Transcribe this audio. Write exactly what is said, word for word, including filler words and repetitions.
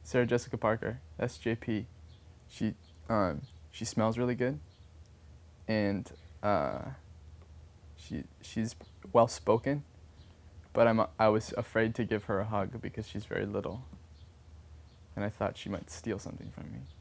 Sarah Jessica Parker, S J P. She um, she smells really good, and uh, she she's well spoken, but I'm I was afraid to give her a hug because she's very little, and I thought she might steal something from me.